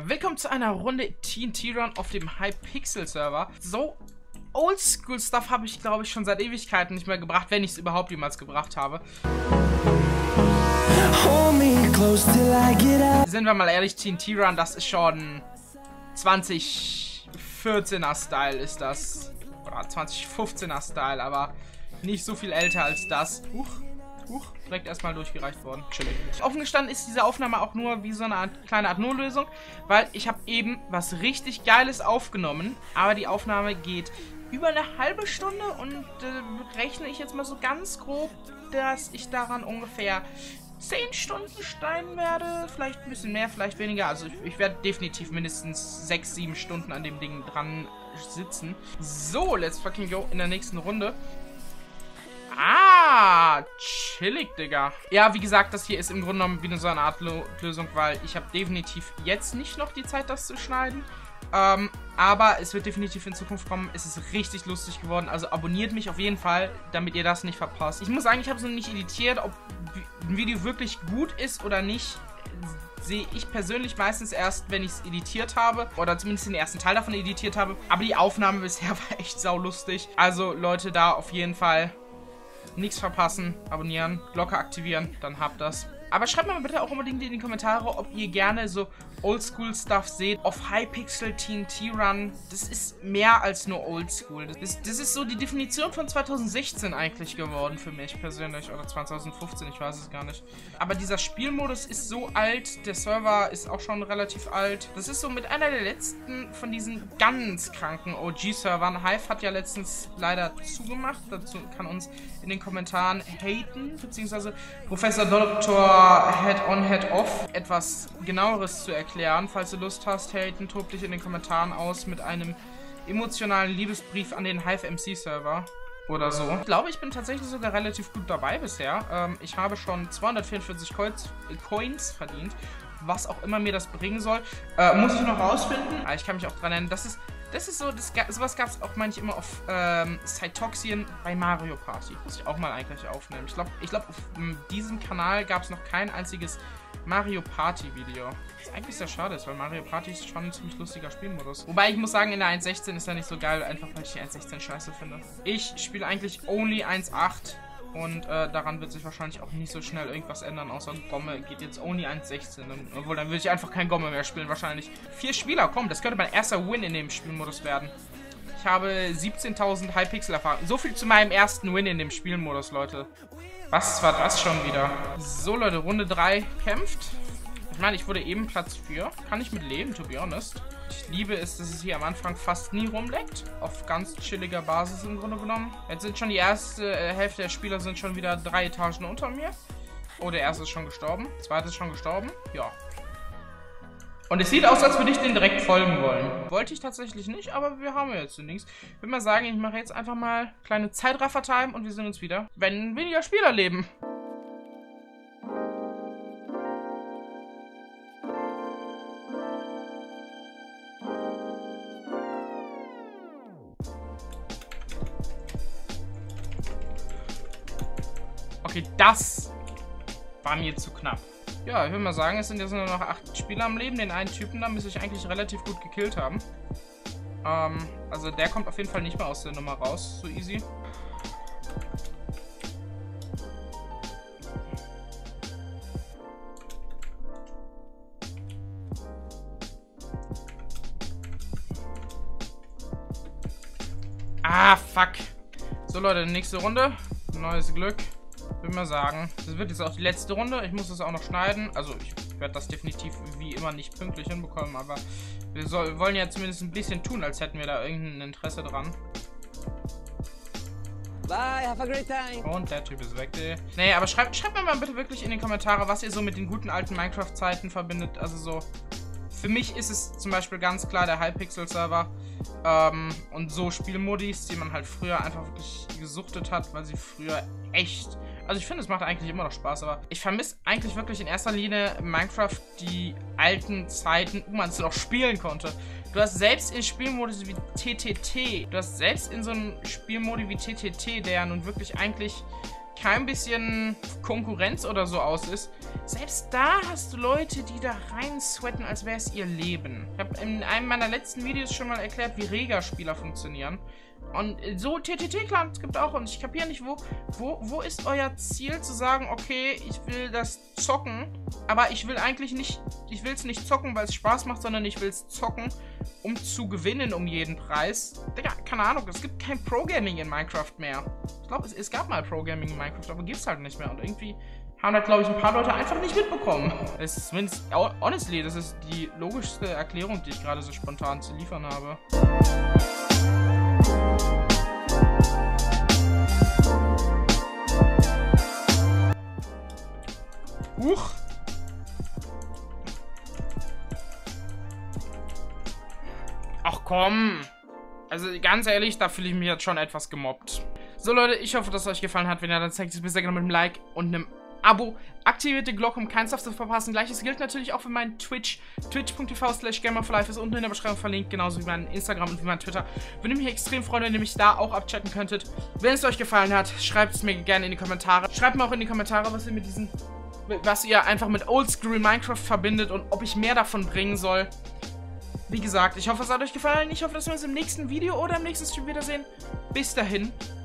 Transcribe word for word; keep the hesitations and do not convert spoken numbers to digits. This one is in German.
willkommen zu einer Runde T N T Run auf dem Hypixel-Server. So Oldschool-Stuff habe ich, glaube ich, schon seit Ewigkeiten nicht mehr gebracht, wenn ich es überhaupt jemals gebracht habe. Sind wir mal ehrlich, T N T Run, das ist schon zwanzig vierzehner Style ist das. Oder zwanzig fünfzehner Style, aber nicht so viel älter als das. Huch. Huch, direkt erstmal durchgereicht worden. Chillig. Offen gestanden ist diese Aufnahme auch nur wie so eine Art, kleine Art Notlösung, weil ich habe eben was richtig Geiles aufgenommen, aber die Aufnahme geht über eine halbe Stunde und äh, rechne ich jetzt mal so ganz grob, dass ich daran ungefähr zehn Stunden steigen werde. Vielleicht ein bisschen mehr, vielleicht weniger. Also ich, ich werde definitiv mindestens sechs, sieben Stunden an dem Ding dran sitzen. So, let's fucking go in der nächsten Runde. Ah, chillig, Digga. Ja, wie gesagt, das hier ist im Grunde genommen wieder so eine Art Lo Lösung, weil ich habe definitiv jetzt nicht noch die Zeit, das zu schneiden. Ähm, aber es wird definitiv in Zukunft kommen. Es ist richtig lustig geworden. Also abonniert mich auf jeden Fall, damit ihr das nicht verpasst. Ich muss sagen, ich habe es noch nicht editiert. Ob ein Video wirklich gut ist oder nicht, sehe ich persönlich meistens erst, wenn ich es editiert habe. Oder zumindest den ersten Teil davon editiert habe. Aber die Aufnahme bisher war echt saulustig. Also Leute, da auf jeden Fall nichts verpassen, abonnieren, Glocke aktivieren, dann habt das. Aber schreibt mir bitte auch unbedingt in die Kommentare, ob ihr gerne so Oldschool-Stuff seht auf Hypixel T N T Run. Das ist mehr als nur Oldschool. Das, das ist so die Definition von zweitausendsechzehn eigentlich geworden für mich persönlich. Oder zweitausendfünfzehn, ich weiß es gar nicht. Aber dieser Spielmodus ist so alt. Der Server ist auch schon relativ alt. Das ist so mit einer der letzten von diesen ganz kranken O G-Servern. Hive hat ja letztens leider zugemacht. Dazu kann uns in den Kommentaren haten, beziehungsweise Professor Doktor Head-on, Head-off etwas genaueres zu erklären. Falls du Lust hast, haten, tob dich in den Kommentaren aus mit einem emotionalen Liebesbrief an den Hive M C-Server oder so. Ich glaube, ich bin tatsächlich sogar relativ gut dabei bisher. Ähm, ich habe schon zweihundertvierundvierzig Coins, äh, Coins verdient, was auch immer mir das bringen soll. Äh, muss ich noch rausfinden. Aber ich kann mich auch dran erinnern, das ist Das ist so, das, sowas gab es auch manchmal immer auf ähm, Cytoxien bei Mario Party. Muss ich auch mal eigentlich aufnehmen. Ich glaube, ich glaub, auf um, diesem Kanal gab es noch kein einziges Mario Party Video. Was eigentlich sehr schade ist, weil Mario Party ist schon ein ziemlich lustiger Spielmodus. Wobei ich muss sagen, in der eins Punkt sechzehn ist er nicht so geil, einfach weil ich die eins Punkt sechzehn scheiße finde. Ich spiele eigentlich only eins Punkt acht. Und äh, daran wird sich wahrscheinlich auch nicht so schnell irgendwas ändern, außer Gomme geht jetzt only eins Punkt sechzehn. Obwohl, dann würde ich einfach kein Gomme mehr spielen, wahrscheinlich. Vier Spieler, komm, das könnte mein erster Win in dem Spielmodus werden. Ich habe siebzehntausend Hypixel-Erfahrung. So viel zu meinem ersten Win in dem Spielmodus, Leute. Was war das schon wieder? So, Leute, Runde drei kämpft. Ich meine, ich wurde eben Platz vier. Kann ich mit leben, to be honest. Ich liebe es, dass es hier am Anfang fast nie rumleckt. Auf ganz chilliger Basis im Grunde genommen. Jetzt sind schon die erste äh, Hälfte der Spieler sind schon wieder drei Etagen unter mir. Oh, der erste ist schon gestorben. Der zweite ist schon gestorben. Ja. Und es sieht aus, als würde ich den direkt folgen wollen. Wollte ich tatsächlich nicht, aber wir haben ja jetzt den Dings. Ich würde mal sagen, ich mache jetzt einfach mal kleine Zeitraffer-Time und wir sehen uns wieder, wenn weniger Spieler leben. Okay, das war mir zu knapp. Ja, ich würde mal sagen, es sind jetzt nur noch acht Spieler am Leben. Den einen Typen da müsste ich eigentlich relativ gut gekillt haben. Ähm, also der kommt auf jeden Fall nicht mehr aus der Nummer raus. So easy. Ah, fuck. So, Leute, nächste Runde. Neues Glück. Ich würde mal sagen, das wird jetzt auch die letzte Runde. Ich muss das auch noch schneiden. Also ich werde das definitiv wie immer nicht pünktlich hinbekommen, aber wir soll, wollen ja zumindest ein bisschen tun, als hätten wir da irgendein Interesse dran. Bye, have a great time. Und der Typ ist weg, ey. Nee, aber schreibt, schreibt mir mal bitte wirklich in die Kommentare, was ihr so mit den guten alten Minecraft-Zeiten verbindet. Also so, für mich ist es zum Beispiel ganz klar der Hypixel-Server. Ähm, und so Spielmodis, die man halt früher einfach wirklich gesuchtet hat, weil sie früher echt... Also ich finde, es macht eigentlich immer noch Spaß, aber ich vermisse eigentlich wirklich in erster Linie Minecraft die alten Zeiten, wo man es noch spielen konnte. Du hast selbst in Spielmodus wie T T T, du hast selbst in so einem Spielmodi wie T T T, der ja nun wirklich eigentlich kein bisschen Konkurrenz oder so aus ist, Selbst da hast du Leute, die da rein sweaten, als wäre es ihr Leben. Ich habe in einem meiner letzten Videos schon mal erklärt, wie Rega-Spieler funktionieren. Und so T T T-Clans gibt auch, und ich kapiere nicht, wo, wo, wo ist euer Ziel zu sagen, okay, ich will das zocken, aber ich will eigentlich nicht, ich will es nicht zocken, weil es Spaß macht, sondern ich will es zocken, um zu gewinnen um jeden Preis. Digga, keine Ahnung, es gibt kein Pro-Gaming in Minecraft mehr. Ich glaube, es, es gab mal Pro-Gaming in Minecraft, aber gibt es halt nicht mehr. Und irgendwie haben halt, glaube ich, ein paar Leute einfach nicht mitbekommen. Es ist zumindest, honestly, das ist die logischste Erklärung, die ich gerade so spontan zu liefern habe. Huch. Ach komm. Also ganz ehrlich, da fühle ich mich jetzt schon etwas gemobbt. So Leute, ich hoffe, dass es euch gefallen hat. Wenn ja, dann zeigt es mir sehr gerne mit einem Like und einem Abo. Aktiviert die Glocke, um keinen Stuff zu verpassen. Gleiches gilt natürlich auch für meinen Twitch. Twitch punkt t v slash gamerforlife ist unten in der Beschreibung verlinkt. Genauso wie mein Instagram und wie mein Twitter. Würde mich extrem freuen, wenn ihr mich da auch abchatten könntet. Wenn es euch gefallen hat, schreibt es mir gerne in die Kommentare. Schreibt mir auch in die Kommentare, was ihr mit diesen... was ihr einfach mit Oldschool Minecraft verbindet und ob ich mehr davon bringen soll. Wie gesagt, ich hoffe, es hat euch gefallen. Ich hoffe, dass wir uns im nächsten Video oder im nächsten Stream wiedersehen. Bis dahin.